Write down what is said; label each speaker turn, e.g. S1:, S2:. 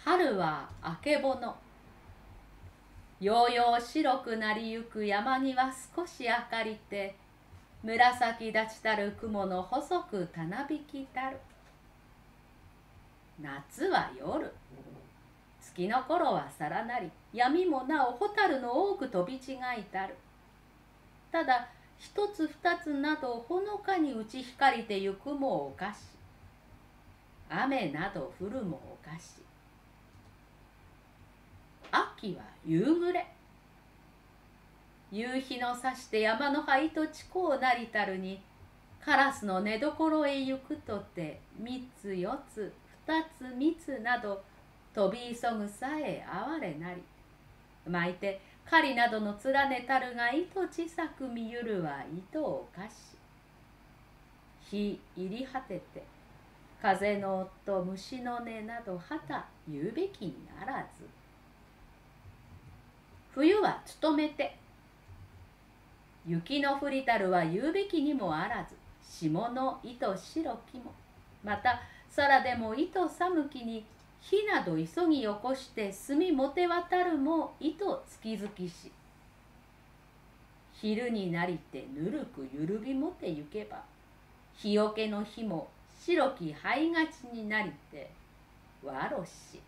S1: 春はあけぼの。ようよう白くなりゆく山際少し明かりて、紫立ちたる雲の細くたなびきたる。夏は夜。月の頃はさらなり、闇もなお蛍の多く飛び違いたる。ただ一つ二つなどほのかに打ち光りてゆくもおかし。雨など降るもおかし。秋は夕暮れ。夕日のさして山の灰と地高なりたるに、カラスの寝所へ行くとて三つ四つ二つ三つなど飛び急ぐさえ哀れなり。巻いて狩りなどの連ねたるが糸小さく見ゆるは糸おかし。日入り果てて風の音虫の音などはた言うべきにならず。冬は勤めて。雪の降りたるは言うべきにもあらず。霜の糸白きも。また空でも糸寒きに火など急ぎ起こして炭もて渡るも糸月々し。昼になりてぬるくゆるびもてゆけば、日よけの日も白き灰がちになりてわろし。